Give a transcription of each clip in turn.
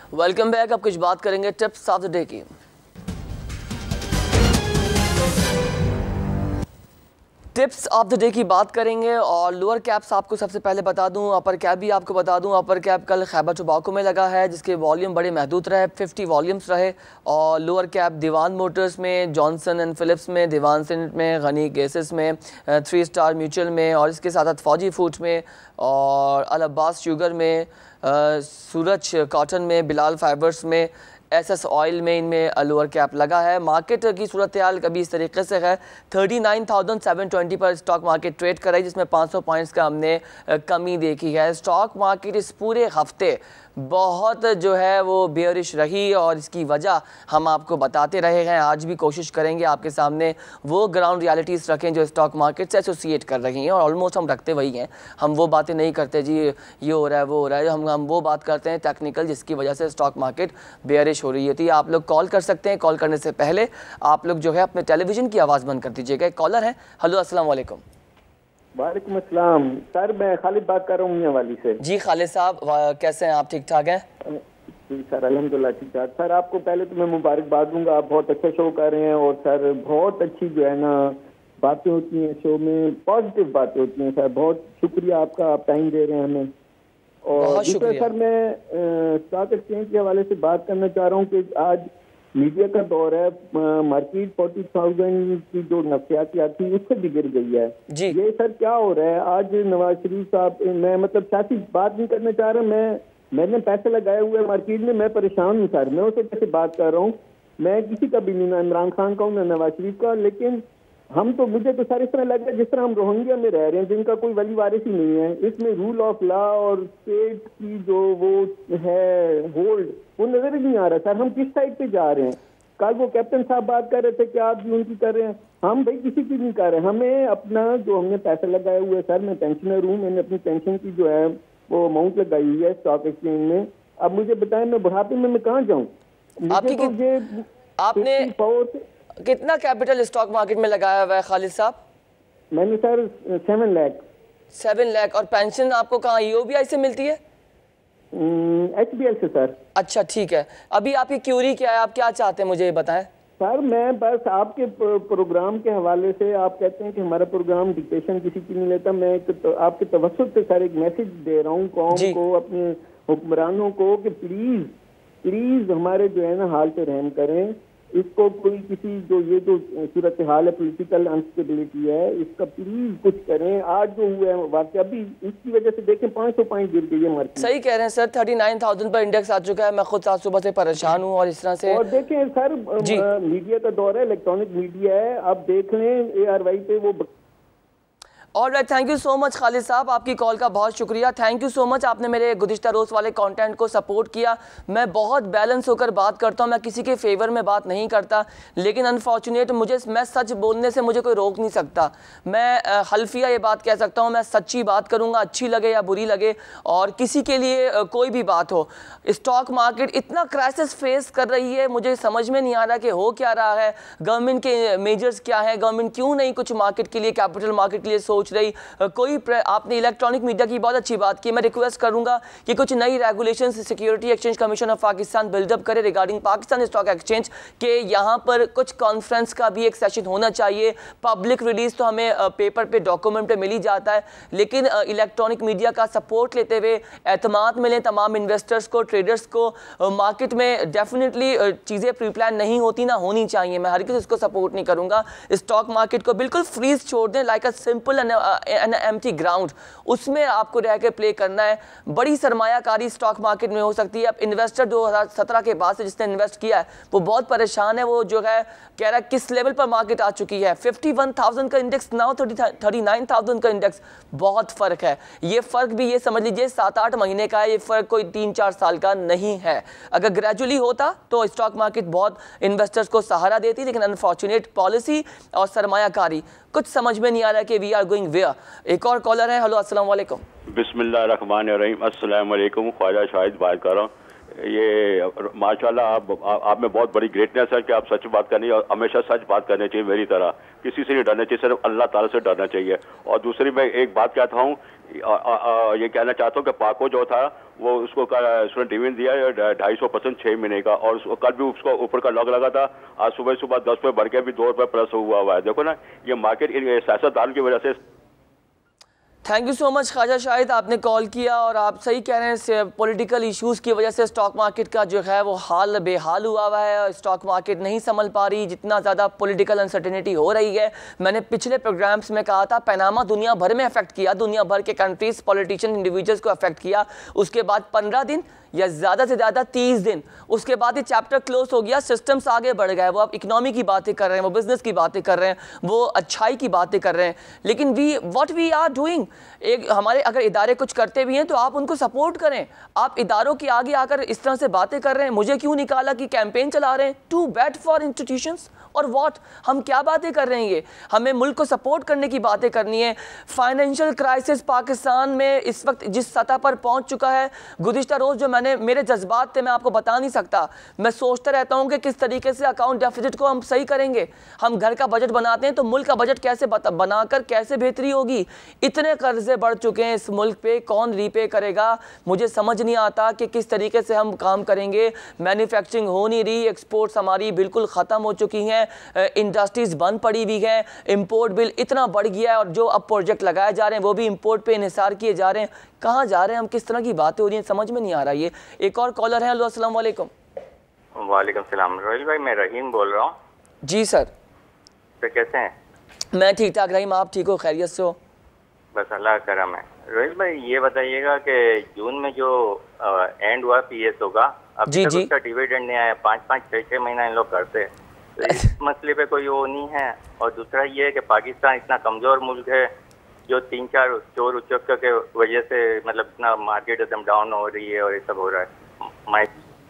Welcome back. अब कुछ बात करेंगे टिप्स ऑफ द डे की। टिप्स ऑफ द डे की बात करेंगे और लोअर कैप्स आपको सबसे पहले बता दूं, अपर कैप भी आपको बता दूं। अपर कैप कल खैबर टोबाको में लगा है जिसके वॉल्यूम बड़े महदूद रहे, 50 वॉल्यूम्स रहे। और लोअर कैप दीवान मोटर्स में, जॉनसन एंड फिलिप्स में, दीवान सिंट में, गनी गैसेस में, 3 स्टार म्यूचुअल में और इसके साथ साथ फौजी फूड में और अल अब्बास शुगर में, सूरज कॉटन में, बिलाल फाइबर्स में, एसएस ऑयल में, इनमें लोअर कैप लगा है। मार्केट की सूरत हाल कभी इस तरीके से है, 39,720 पर स्टॉक मार्केट ट्रेड कर रही है जिसमें 500 पॉइंट्स का हमने कमी देखी है। स्टॉक मार्केट इस पूरे हफ्ते बहुत जो है वो बेयरिश रही और इसकी वजह हम आपको बताते रहे हैं। आज भी कोशिश करेंगे आपके सामने वो ग्राउंड रियलिटीज़ रखें जो स्टॉक मार्केट से एसोसिएट कर रही हैं और ऑलमोस्ट हम रखते वही हैं। हम वो बातें नहीं करते जी ये हो रहा है वो हो रहा है, हम वो बात करते हैं टेक्निकल जिसकी वजह से स्टॉक मार्केट बेयरिश हो रही होती है। आप लोग कॉल कर सकते हैं, कॉल करने से पहले आप लोग जो है अपने टेलीविज़न की आवाज़ बंद कर दीजिएगा। एक कॉलर है। हेलो अस्सलाम वालेकुम। वालेकुम अस्सलाम सर, मैं खालिद बात कर रहा हूँ मियांवाली से। जी खालिद साहब, कैसे हैं आप? ठीक ठाक हैं? जी सर, अल्हम्दुलिल्लाह ठीक ठाक। सर आपको पहले तो मैं मुबारकबाद दूंगा, आप बहुत अच्छा शो कर रहे हैं और सर बहुत अच्छी जो है ना बातें होती हैं शो में, पॉजिटिव बातें होती हैं सर। बहुत शुक्रिया आपका, आप टाइम दे रहे हैं हमें। और दूसरा सर मैं स्टॉक एक्सचेंज के हवाले से बात करना चाह रहा हूँ कि आज मीडिया का दौर है, मार्केट 40,000 की जो नफ्सियात थी उससे भी गिर गई है जी। ये सर क्या हो रहा है? आज नवाज शरीफ साहब, मैं मतलब सियासी बात नहीं करना चाह रहा, मैंने पैसे लगाए हुए मार्केट में, मैं परेशान हूँ सर। मैं उससे कैसे बात कर रहा हूँ, मैं किसी का भी नहीं, ना इमरान खान का हूँ ना नवाज शरीफ का, लेकिन हम तो मुझे तो सर इस तरह लग रहा है जिस तरह हम रोहिंग्या में रह रहे हैं जिनका कोई वली वारिस ही नहीं है। इसमें रूल ऑफ लॉ और स्टेट की जो वो है होल्ड वो नजर ही नहीं आ रहा सर। हम किस साइड पे जा रहे हैं? कल वो कैप्टन साहब बात कर रहे थे कि आप भी उनकी कर रहे हैं, हम भाई किसी की नहीं कर रहे। हमें अपना जो हमने पैसे लगाए हुए सर, मैं पेंशनर हूँ, मैंने अपनी पेंशन की जो है वो अमाउंट लगाई हुई है स्टॉक एक्सचेंज में। अब मुझे बताएं मैं बुढ़ापे में मैं कहाँ जाऊँ? आपने कितना कैपिटल स्टॉक मार्केट में लगाया हुआ है खालिद साहब? मैंने सर 7 लाख। और पेंशन आपको कहाँ ईओबीआई से मिलती है? एचबीएल से सर। अच्छा ठीक है। अभी आपकी क्यूरी क्या है, आप क्या चाहते हैं मुझे बताएं। सर मैं बस आपके प्रोग्राम के हवाले से, आप कहते हैं कि हमारा प्रोग्राम डिक्टेशन किसी की नहीं लेता, मैं आपके तवज्जुह से सर एक मैसेज दे रहा हूँ कौम को, अपने हुक्मरानों को कि प्लीज हमारे जो है ना हाल पे रहम करें। इसको कोई किसी जो ये जो सूरत हाल है, पॉलिटिकल अनस्टेबिलिटी है, इसका प्लीज कुछ करें। आज जो हुआ है वाकया, अभी इसकी वजह से देखें 500 पॉइंट गिर गई है मार्केट। सही कह रहे हैं सर, 39,000 पर इंडेक्स आ चुका है। मैं खुद आज सुबह से परेशान हूँ और इस तरह से। और देखें सर मीडिया का दौर है, इलेक्ट्रॉनिक मीडिया है, आप देख लें ARY पे वो। Alright, thank you so much Khalid साहब, आपकी कॉल का बहुत शुक्रिया। थैंक यू सो मच, आपने मेरे गुज़िश्ता रोज़ वाले कंटेंट को सपोर्ट किया। मैं बहुत बैलेंस होकर बात करता हूं, मैं किसी के फेवर में बात नहीं करता, लेकिन अनफॉर्चुनेट मैं सच बोलने से मुझे कोई रोक नहीं सकता। मैं हल्फिया ये बात कह सकता हूं, मैं सच्ची बात करूंगा, अच्छी लगे या बुरी लगे, और किसी के लिए कोई भी बात हो। स्टॉक मार्केट इतना क्राइसिस फेस कर रही है, मुझे समझ में नहीं आ रहा कि हो क्या रहा है, गवर्नमेंट के मेजर्स क्या है, गवर्नमेंट क्यों नहीं कुछ मार्केट के लिए, कैपिटल मार्केट के लिए सोच रही। कोई आपने इलेक्ट्रॉनिक मीडिया की बहुत अच्छी बात की, मैं रिक्वेस्ट करूंगा कि कुछ नई regulations security exchange commission of Pakistan buildup करे रिगार्डिंग पाकिस्तान स्टॉक एक्सचेंज के। यहाँ पर कुछ कॉन्फ्रेंस का भी एक सेशन होना चाहिए। पब्लिक रिलीज तो हमें पेपर पे डॉक्यूमेंट पे मिल ही जाता है, लेकिन इलेक्ट्रॉनिक मीडिया का सपोर्ट लेते हुए एतमाद मिले तमाम इन्वेस्टर्स को, ट्रेडर्स को। मार्केट में डेफिनेटली चीज़ें प्री प्लान नहीं होती, ना होनी चाहिए। मैं हर किसी इसको सपोर्ट नहीं करूंगा। स्टॉक मार्केट को बिल्कुल फ्रीज छोड़ दें, like a simple and empty ground, उसमें आपको रह के प्ले करना है। बड़ी सरमायाकारी स्टॉक मार्केट में हो सकती है। अब इन्वेस्टर 2017 के बाद से जिसने इन्वेस्ट किया है वो बहुत परेशान है। वो जो है कह रहा है किस लेवल पर मार्केट आ चुकी है। 51,000 का इंडेक्स नाउ 39,000 का इंडेक्स, बहुत फर्क है। ये फर्क भी ये समझ लीजिए 7-8 महीने का है, ये फर्क कोई 3-4 साल का नहीं है। अगर ग्रेजुअली होता तो स्टॉक मार्केट बहुत इन्वेस्टर्स को सहारा देती, लेकिन अनफॉर्चुनेट पॉलिसी और सरमायाकारी कुछ समझ में नहीं आ रहा है कि वी आर गोइंग वेयर। एक और कॉलर है। हेलो अस्सलाम वालेकुम। बिस्मिल्लाहिर्रहमानिर्रहीम। अस्सलाम वालेकुम, ख्वाजा शाहिद बात कर रहा हूँ। ये माशाल्लाह आप में बहुत बड़ी ग्रेटनेस है कि आप सच बात करनी और हमेशा सच बात करनी चाहिए। मेरी तरह किसी से नहीं डरना चाहिए, सिर्फ अल्लाह ताला से डरना चाहिए। और दूसरी मैं एक बात कहता हूँ, ये कहना चाहता हूँ कि पाको जो था वो उसको उसने डिविडेंड दिया है 250% 6 महीने का, और कल भी उसको ऊपर का लॉक लगा था। आज सुबह 10 रुपये बढ़ के भी 2 रुपये प्लस हुआ है। देखो ना, ये मार्केट सियासतदान की वजह से। Thank you so much Khwaja Shahid, आपने कॉल किया और आप सही कह रहे हैं, पॉलिटिकल इश्यूज़ की वजह से स्टॉक मार्केट का जो है वो हाल बेहाल हुआ हुआ है। स्टॉक मार्केट नहीं संभल पा रही, जितना ज़्यादा पॉलिटिकल अनसर्टेनिटी हो रही है। मैंने पिछले प्रोग्राम्स में कहा था पनामा दुनिया भर में अफेक्ट किया, दुनिया भर के कंट्रीज, पॉलिटिशियन, इंडिविजुअल्स को अफेक्ट किया। उसके बाद 15 दिन या ज़्यादा से ज़्यादा 30 दिन, उसके बाद ये चैप्टर क्लोज हो गया, सिस्टम्स आगे बढ़ गए। वो अब इकोनॉमी की बातें कर रहे हैं, वो बिजनेस की बातें कर रहे हैं, वो अच्छाई की बातें कर रहे हैं। लेकिन व्हाट वी आर डूइंग, एक हमारे अगर इदारे कुछ करते भी हैं तो आप उनको सपोर्ट करें। आप इदारों के आगे आकर इस तरह से बातें कर रहे हैं, मुझे क्यों निकाला कि कैंपेन चला रहे हैं, टू बैड फॉर इंस्टीट्यूशंस और व्हाट, हम क्या बातें कर रहे हैं। ये हमें मुल्क को सपोर्ट करने की बातें करनी है। फाइनेंशियल क्राइसिस पाकिस्तान में इस वक्त जिस सतह पर पहुंच चुका है, गुज़िश्ता रोज़ जो मेरे जज्बात थे मैं आपको बता नहीं सकता। मैं सोचता रहता हूं कि किस तरीके से अकाउंट डेफिसिट को हम सही करेंगे। हम घर का बजट बनाते हैं तो मुल्क का बजट कैसे बनाकर कैसे बेहतरी होगी। इतने कर्जे बढ़ चुके हैं इस मुल्क पे, कौन रीपे करेगा। मुझे समझ नहीं आता कि किस तरीके से हम काम करेंगे। मैन्युफैक्चरिंग हो नहीं रही, एक्सपोर्ट्स हमारी बिल्कुल ख़त्म हो चुकी हैं, इंडस्ट्रीज़ बंद पड़ी हुई हैं, इम्पोर्ट बिल इतना बढ़ गया है और जो अब प्रोजेक्ट लगाए जा रहे हैं वो भी इम्पोर्ट पे इन्हिसार किए जा रहे हैं। कहाँ जा रहे हैं हम, किस तरह की बातें हो रही हैं, समझ में नहीं आ रहा। ये एक और कॉलर है। हेलो, अस्सलाम वालेकुम। वालेकुम सलाम। रोहिल भाई, मैं रहीम बोल रहा हूँ। जी सर। तो कैसे हैं? मैं ठीक ठाक रहीम, आप ठीक हो, खैरियत से हो? बस अल्लाह का करम है। रोहिल भाई, ये बताइएगा कि जून में जो एंड हुआ पीएसओ का, अभी तक उसका डिविडेंड नहीं आया। 5-5, 6-6 महीना इन लोग करते हैं, तो इस मसले पे कोई वो नहीं है। और दूसरा ये है कि पाकिस्तान इतना कमजोर मुल्क है जो 3-4 चोर उचक्के के वजह से मतलब इतना मार्केट एकदम डाउन हो रही है और ये सब हो रहा है।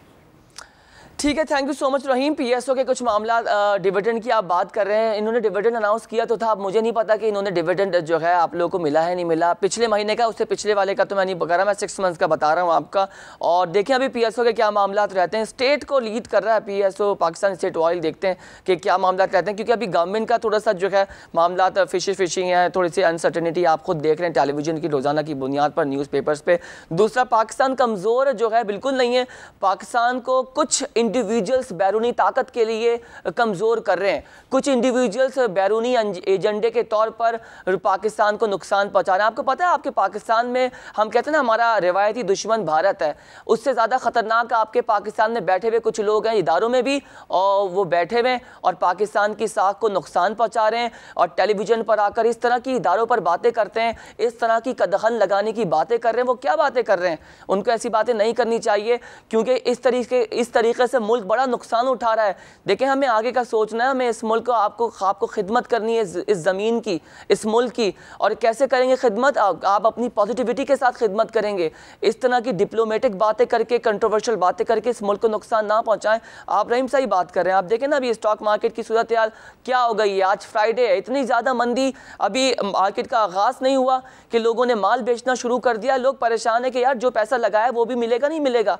ठीक है, thank you so much Rahim. PSO के कुछ मामला, डिविडेंड की आप बात कर रहे हैं। इन्होंने डिविडेंड अनाउंस किया तो था, अब मुझे नहीं पता कि इन्होंने डिविडेंड जो है आप लोगों को मिला है नहीं मिला। पिछले महीने का, उससे पिछले वाले का तो मैं नहीं बता रहा, मैं 6 मंथ्स का बता रहा हूँ आपका। और देखें अभी पीएसओ के क्या मामला रहते हैं। स्टेट को लीड कर रहा है पीएसओ, पाकिस्तान स्टेट ऑयल। देखते हैं कि क्या मामला रहते हैं, क्योंकि अभी गवर्नमेंट का थोड़ा सा जो है मामला फिशिंग है, थोड़ी सी अनसर्टेनिटी आप खुद देख रहे हैं टेलीविजन की रोज़ाना की बुनियाद पर, न्यूज़पेपर्स पे। दूसरा, पाकिस्तान कमज़ोर जो है बिल्कुल नहीं है। पाकिस्तान को कुछ इंडिविजुअल्स बैरूनी ताकत के लिए कमज़ोर कर रहे हैं, कुछ इंडिविजुअल्स बैरूनी एजेंडे के तौर पर पाकिस्तान को नुकसान पहुंचा रहे हैं। आपको पता है, आपके पाकिस्तान में हम कहते हैं ना हमारा रिवायती दुश्मन भारत है, उससे ज़्यादा ख़तरनाक आपके पाकिस्तान में बैठे हुए कुछ लोग हैं इदारों में भी, और वो बैठे हुए और पाकिस्तान की साख को नुकसान पहुँचा रहे हैं और टेलीविज़न पर आकर इस तरह की इदारों पर बातें करते हैं, इस तरह की कदखल लगाने की बातें कर रहे हैं। वो क्या बातें कर रहे हैं, उनको ऐसी बातें नहीं करनी चाहिए, क्योंकि इस तरीके से मुल्क बड़ा नुकसान उठा रहा है। देखें, हमें आगे का सोचना है, हमें इस मुल्क को आपको खिदमत करनी है, इस ज़मीन की, इस मुल्क की। और कैसे करेंगे खिदमत? आप अपनी पॉजिटिविटी के साथ खिदमत करेंगे। इस तरह की डिप्लोमेटिक बातें करके, कंट्रोवर्शियल बातें करके इस मुल्क को नुकसान ना पहुंचाएं। आप रहीम सही बात कर रहे हैं। आप देखें ना अभी स्टॉक मार्केट की सूरत हाल क्या हो गई है। आज फ्राइडे है, इतनी ज़्यादा मंदी, अभी मार्केट का आगाज़ नहीं हुआ कि लोगों ने माल बेचना शुरू कर दिया। लोग परेशान है कि यार जो पैसा लगाया वो भी मिलेगा नहीं मिलेगा,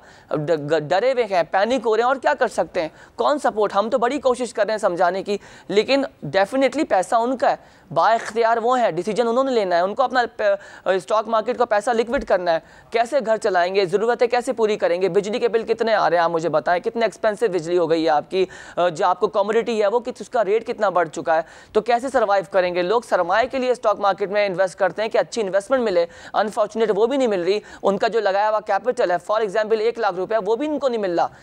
डरे हुए हैं, पैनिक हो रहे हैं। और क्या कर सकते हैं, कौन सपोर्ट, हम तो बड़ी कोशिश कर रहे हैं समझाने की, लेकिन डेफिनेटली पैसा उनका है, बाइख्तियार वो है, डिसीजन उन्होंने लेना है, उनको अपना स्टॉक मार्केट का पैसा लिक्विड करना है। कैसे घर चलाएंगे, ज़रूरतें कैसे पूरी करेंगे, बिजली के बिल कितने आ रहे हैं आप मुझे बताएं, कितने एक्सपेंसिव बिजली हो गई है आपकी, जो आपको कमोडिटी है वो उसका रेट कितना बढ़ चुका है, तो कैसे सर्वाइव करेंगे। लोग सरमाए के लिए स्टॉक मार्केट में इन्वेस्ट करते हैं कि अच्छी इन्वेस्टमेंट मिले, अनफॉर्चुनेट वो भी नहीं मिल रही। उनका जो लगाया हुआ कैपिटल है, फॉर एग्जाम्पल 1 लाख रुपया, वो भी इनको नहीं मिल रहा।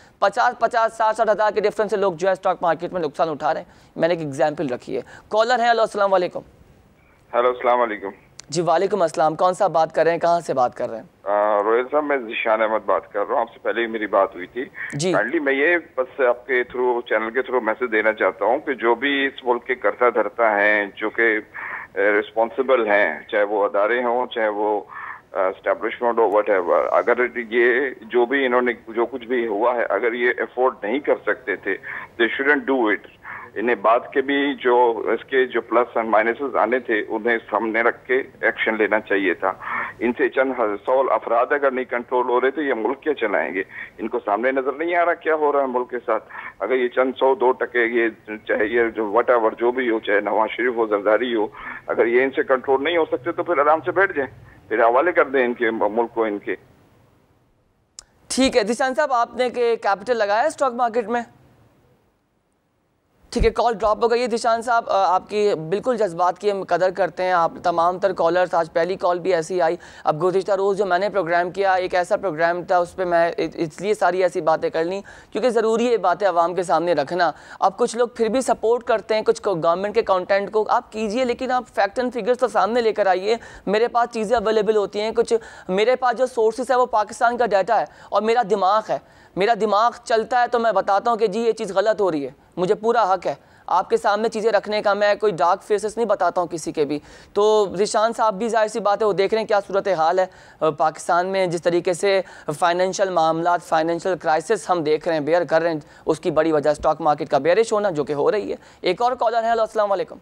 50-60 हज़ार के डिफरेंस से लोग जो है स्टॉक मार्केट में नुकसान उठा रहे हैं। मैंने एक एग्जाम्पल रखी है। कॉलर है। हेलो, अस्सलाम वालेकुम। हेलो, अस्सलाम वालेकुम। जी वालेकुम अस्सलाम। कौन सा बात कर रहे हैं, कहाँ से बात कर रहे हैं? रोहिल साहब, मैं जिशान अहमद बात कर रहा हूँ। आपसे पहले ही मेरी बात हुई थी जी। काइंडली मैं ये बस आपके थ्रू, चैनल के थ्रू मैसेज देना चाहता हूँ कि जो भी इस मुल्क के कर्ता धर्ता हैं, जो कि रिस्पॉन्सिबल हैं, चाहे वो अदारे हों, चाहे वो एस्टेब्लिशमेंट हो, व्हाटएवर, अगर ये जो भी इन्होंने जो कुछ भी हुआ है, अगर ये अफोर्ड नहीं कर सकते थे, दे शुडंट डू इट। इन्हें बाद के भी जो इसके जो प्लस एंड माइनसेस आने थे उन्हें सामने रख के एक्शन लेना चाहिए था। इनसे चंद 100 अफराद अगर नहीं कंट्रोल हो रहे तो ये मुल्क क्या चलाएंगे? इनको सामने नजर नहीं आ रहा क्या हो रहा है मुल्क के साथ? अगर ये चंद 100-2% ये चाहे ये जो वटावर जो भी हो, चाहे नवाज शरीफ हो, जरदारी हो, अगर ये इनसे कंट्रोल नहीं हो सकते तो फिर आराम से बैठ जाए, फिर हवाले कर दें इनके मुल्क को इनके। ठीक है दिशान साहब, आपने के कैपिटल लगाया स्टॉक मार्केट में? ठीक है, कॉल ड्रॉप हो गई है। दिशान साहब आपकी बिल्कुल जज्बात की हम कदर करते हैं, आप तमाम तर कॉलर्स, आज पहली कॉल भी ऐसी आई। अब गुज़िश्ता रोज़ जो मैंने प्रोग्राम किया एक ऐसा प्रोग्राम था, उस पर मैं इसलिए सारी ऐसी बातें कर ली क्योंकि ज़रूरी है बातें आवाम के सामने रखना। अब कुछ लोग फिर भी सपोर्ट करते हैं कुछ गवर्नमेंट के कंटेंट को, आप कीजिए, लेकिन आप फैक्ट एंड फिगर्स तो सामने लेकर आइए। मेरे पास चीज़ें अवेलेबल होती हैं, कुछ मेरे पास जो सोर्सेस है वो पाकिस्तान का डाटा है और मेरा दिमाग है, मेरा दिमाग चलता है तो मैं बताता हूँ कि जी ये चीज़ गलत हो रही है, मुझे पूरा हक है आपके सामने चीज़ें रखने का। मैं कोई डार्क फेसेस नहीं बताता हूँ किसी के भी। तो रिशान साहब भी जाहिर सी बात है वो देख रहे हैं क्या सूरत हाल है पाकिस्तान में, जिस तरीके से फाइनेंशियल मामला, फाइनेंशियल क्राइसिस हम देख रहे हैं, बेयर कर रहे हैं, उसकी बड़ी वजह स्टॉक मार्केट का बेयरिश होना जो कि हो रही है। एक और कॉलर है। हेलो अस्सलाम वालेकुम।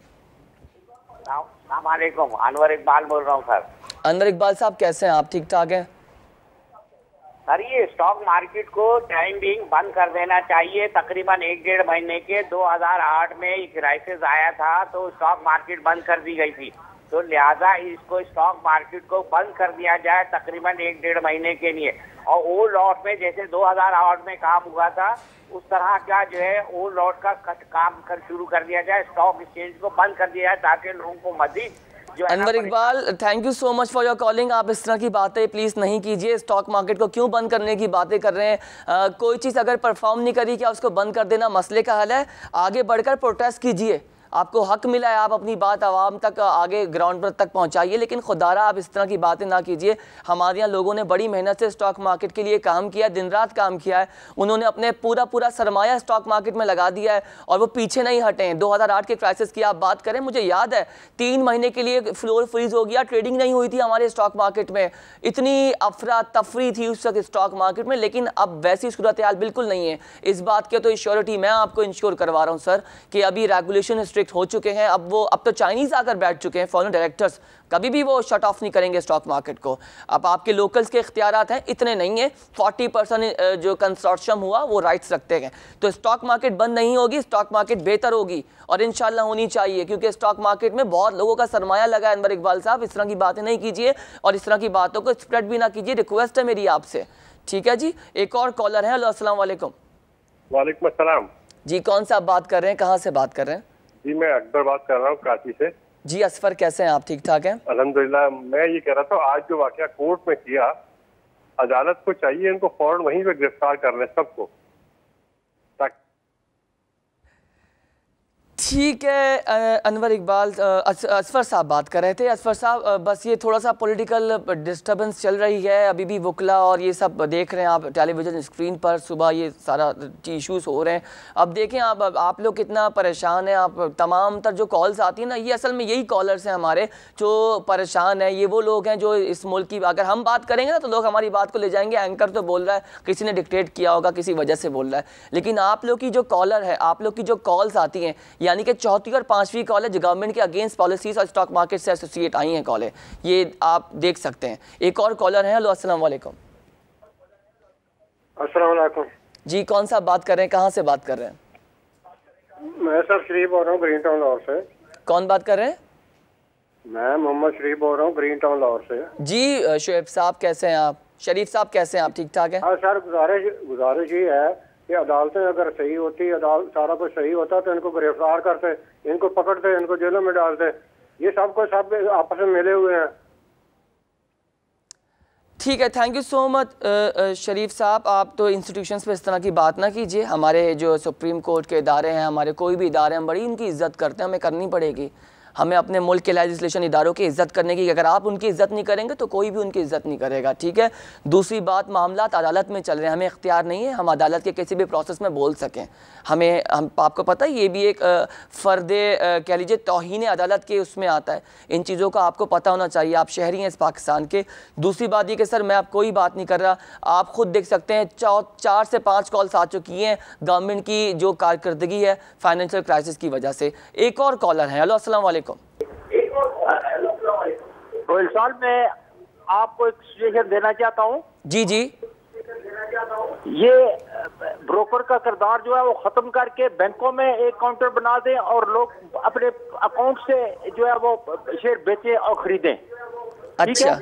अनवर इकबाल बोल रहा हूँ सर। अनवर इकबाल साहब कैसे हैं आप? ठीक ठाक हैं सर। ये स्टॉक मार्केट को टाइम बीइंग बंद कर देना चाहिए। तकरीबन 1-1.5 महीने के 2008 में क्राइसिस आया था तो स्टॉक मार्केट बंद कर दी गई थी, तो लिहाजा इसको स्टॉक मार्केट को बंद कर दिया जाए तकरीबन 1-1.5 महीने के लिए। और ओल्ड लॉट में जैसे 2008 में काम हुआ था उस तरह का जो है ओल्ड लॉट का काम शुरू कर दिया जाए, स्टॉक एक्सचेंज को बंद कर दिया जाए ताकि लोगों को मजीद। Anwar Iqbal thank you so much for your calling. आप इस तरह की बातें प्लीज़ नहीं कीजिए। स्टॉक मार्केट को क्यों बंद करने की बातें कर रहे हैं? कोई चीज़ अगर परफॉर्म नहीं करी क्या उसको बंद कर देना मसले का हल है? आगे बढ़कर प्रोटेस्ट कीजिए, आपको हक मिला है, आप अपनी बात आवाम तक आगे ग्राउंड पर तक पहुंचाइए, लेकिन खुदारा आप इस तरह की बातें ना कीजिए। हमारे यहाँ लोगों ने बड़ी मेहनत से स्टॉक मार्केट के लिए काम किया, दिन रात काम किया है, उन्होंने अपने पूरा सरमाया स्टॉक मार्केट में लगा दिया है और वो पीछे नहीं हटे हैं। 2008 के क्राइसिस की आप बात करें, मुझे याद है 3 महीने के लिए फ्लोर फ्रीज हो गया, ट्रेडिंग नहीं हुई थी हमारे स्टॉक मार्केट में, इतनी अफरा तफरी थी उस वक्त स्टॉक मार्केट में, लेकिन अब वैसी सूरत हाल बिल्कुल नहीं है। इस बात के तो श्योरिटी मैं आपको इंश्योर करवा रहा हूँ सर कि अभी रेगुलेशन स्ट्रिक्ट हो चुके हैं। अब तो चाइनीज आकर बैठ चुके हैं, फॉरेन डायरेक्टर्स, कभी भी वो शट ऑफ नहीं करेंगे स्टॉक मार्केट को। अब आपके लोकल्स के इख्तियारात हैं, इतने नहीं है, 40% जो कंसोर्शियम हुआ वो राइट्स रखते हैं। तो स्टॉक मार्केट बंद नहीं होगी, स्टॉक मार्केट बेहतर होगी और इंशाल्लाह होनी चाहिए, क्योंकि स्टॉक मार्केट में बहुत लोगों का सरमाया लगा है। अनवर इकबाल साहब इस तरह की बातें नहीं कीजिए और इस तरह की बातों को स्प्रेड भी ना कीजिए, रिक्वेस्ट है मेरी आपसे, ठीक है जी। एक और कॉलर है। अस्सलाम वालेकुम। वालेकुम अस्सलाम जी, कौन सा आप बात कर रहे हैं, कहाँ से बात कर रहे हैं? जी मैं अकबर बात कर रहा हूँ कराची से। जी असफर कैसे हैं आप? ठीक ठाक हैं अल्हम्दुलिल्लाह। मैं ये कह रहा था आज जो वाकया कोर्ट में किया, अदालत को चाहिए इनको फौरन वहीं पे गिरफ्तार कर लें सबको। ठीक है अनवर इकबाल, असफर साहब बात कर रहे थे। असफर साहब बस ये थोड़ा सा पॉलिटिकल डिस्टर्बेंस चल रही है, अभी भी वकला और ये सब देख रहे हैं आप टेलीविज़न स्क्रीन पर, सुबह ये सारा इश्यूज़ हो रहे हैं। अब देखें आप लोग कितना परेशान हैं। आप तमाम तर जो कॉल्स आती हैं ना, ये असल में यही कॉलर्स हैं हमारे जो परेशान हैं, ये वो लोग हैं जो इस मुल्क की, अगर हम बात करेंगे ना तो लोग हमारी बात को ले जाएंगे, एंकर तो बोल रहा है, किसी ने डिक्टेट किया होगा, किसी वजह से बोल रहा है, लेकिन आप लोग की जो कॉलर है, आप लोग की जो कॉल्स आती हैं, यानी कि चौथी और पांचवी कॉल है जो गवर्नमेंट के अगेंस्ट पॉलिसीज और स्टॉक मार्केट से एसोसिएट आई हैं कॉलें, ये आप देख सकते हैं। एक और कॉलर है। हेलो अस्सलाम वालेकुम। अस्सलाम वालेकुम जी, कौन सा बात कर रहे हैं, कहाँ से बात कर रहे हैं? मैं सर शरीफ बोल रहा हूँ ग्रीन टाउन लाहौर से। कौन बात कर रहे हैं? मैं मोहम्मद शरीफ बोल रहा हूँ ग्रीन टाउन लाहौर से। जी शुएब साहब कैसे हैं आप? शरीफ साहब कैसे हैं आप? ठीक ठाक हैं? हाँ सर, गुजारिश ये है कि अदालतें अगर सही होती, सारा कुछ सही होता तो इनको गिरफ्तार करते, इनको पकड़ते, इनको जेलों में डालते। ये सब को सब आपस में मिले हुए हैं। ठीक है, thank you so much Sharif साहब। आप तो इंस्टीट्यूशंस पे इस तरह की बात ना कीजिए। हमारे जो सुप्रीम कोर्ट के इदारे हैं, हमारे कोई भी इदारे हैं, बड़ी इनकी इज्जत करते हैं, हमें करनी पड़ेगी। हमें अपने मुल्क के लेजिस्लेशन इदारों की इज्जत करने की, अगर आप उनकी इज्जत नहीं करेंगे तो कोई भी उनकी इज्जत नहीं करेगा, ठीक है। दूसरी बात, मामला अदालत में चल रहे हैं, हमें इख्तियार नहीं है हम अदालत के किसी भी प्रोसेस में बोल सकें। हम आपको पता है ये भी एक फ़र्दे कह लीजिए तौहीन अदालत के उसमें आता है। इन चीज़ों का आपको पता होना चाहिए, आप शहरी हैं इस पाकिस्तान के। दूसरी बात ये कि सर मैं आप कोई बात नहीं कर रहा, आप खुद देख सकते हैं 4 से 5 कॉल्स आ चुकी हैं गवर्नमेंट की जो कारकर्दगी है फाइनेंशियल क्राइसिस की वजह से। एक और कॉलर है। हेलो, अस्सलाम वालेकुम। रोहिल साहब, मैं आपको एक सजेशन देना चाहता हूँ। जी जी। ये ब्रोकर का किरदार जो है वो खत्म करके बैंकों में एक काउंटर बना दें और लोग अपने अकाउंट से जो है वो शेयर बेचें और खरीदें। अच्छा,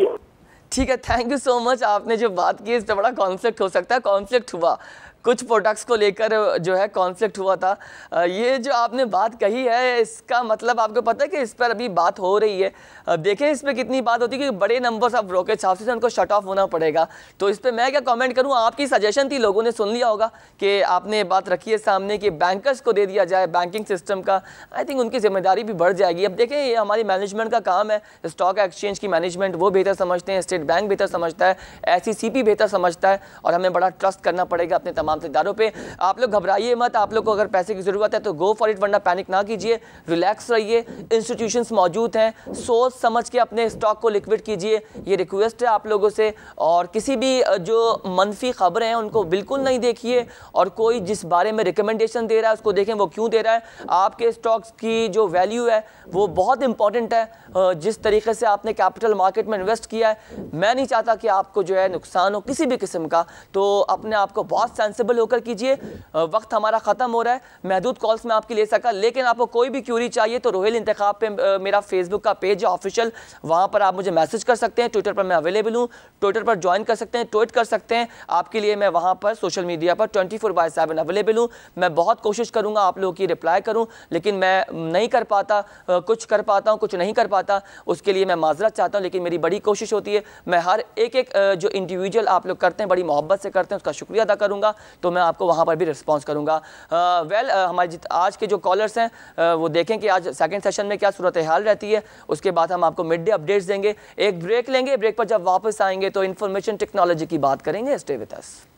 ठीक है, थैंक यू सो मच। आपने जो बात की इस पर बड़ा कॉन्फ्लिक्ट हो सकता है, कॉन्फ्लिक्ट हुआ कुछ प्रोडक्ट्स को लेकर जो है कॉन्फ्लिक्ट हुआ था। ये जो आपने बात कही है इसका मतलब आपको पता है कि इस पर अभी बात हो रही है। देखें इस पर कितनी बात होती है कि बड़े नंबर्स ऑफ ब्रोकरेज हाउसेस हैं, उनको शट ऑफ होना पड़ेगा। तो इस पर मैं क्या कमेंट करूँ, आपकी सजेशन थी, लोगों ने सुन लिया होगा कि आपने बात रखी है सामने कि बैंकर्स को दे दिया जाए बैंकिंग सिस्टम का। आई थिंक उनकी जिम्मेदारी भी बढ़ जाएगी। अब देखें ये हमारी मैनेजमेंट का काम है, स्टॉक एक्सचेंज की मैनेजमेंट वो बेहतर समझते हैं, स्टेट बैंक बेहतर समझता है, SECP बेहतर समझता है, और हमें बड़ा ट्रस्ट करना पड़ेगा अपने तमाम इदारों पे। आप लोग घबराइए मत, आप लोग को अगर पैसे की ज़रूरत है तो गो फॉर इट, वरना पैनिक ना कीजिए, रिलैक्स रहिए। इंस्टीट्यूशंस मौजूद हैं, सोच समझ के अपने स्टॉक को लिक्विड कीजिए, ये रिक्वेस्ट है आप लोगों से। और किसी भी जो मनफी खबरें हैं उनको बिल्कुल नहीं देखिए, और कोई जिस बारे में रिकमेंडेशन दे रहा है उसको देखें वो क्यों दे रहा है। आपके स्टॉक्स की जो वैल्यू है वो बहुत इंपॉर्टेंट है। जिस तरीके से आपने कैपिटल मार्केट में इन्वेस्ट किया है, मैं नहीं चाहता कि आपको जो है नुकसान हो किसी भी किस्म का, तो अपने आप को बहुत सेंसिबल होकर कीजिए। वक्त हमारा ख़त्म हो रहा है, महदूद कॉल्स में आपकी ले सका, लेकिन आपको कोई भी क्यूरी चाहिए तो रोहेल इंतखाब पे मेरा फेसबुक का पेज है ऑफिशियल, वहाँ पर आप मुझे मैसेज कर सकते हैं। ट्विटर पर मैं अवेलेबल हूँ, ट्विटर पर ज्वाइन कर सकते हैं, ट्वीट कर सकते हैं। आपके लिए मैं वहाँ पर सोशल मीडिया पर 24/7 अवेलेबल हूँ। मैं बहुत कोशिश करूँगा आप लोगों की रिप्लाई करूँ, लेकिन मैं नहीं कर पाता, कुछ कर पाता हूँ कुछ नहीं कर पाता, उसके लिए मैं माजरत चाहता हूँ। लेकिन मेरी बड़ी कोशिश होती है, मैं हर एक जो इंडिविजुअल आप लोग करते हैं बड़ी मोहब्बत से करते हैं, उसका शुक्रिया अदा करूँगा, तो मैं आपको वहाँ पर भी रिस्पॉन्स करूँगा। हमारे आज के जो कॉलर्स हैं वो देखें कि आज सेकंड सेशन में क्या सूरत हाल रहती है, उसके बाद हम आपको मिड डे अपडेट्स देंगे। एक ब्रेक लेंगे, ब्रेक पर जब वापस आएंगे तो इंफॉर्मेशन टेक्नोलॉजी की बात करेंगे। Stay with us.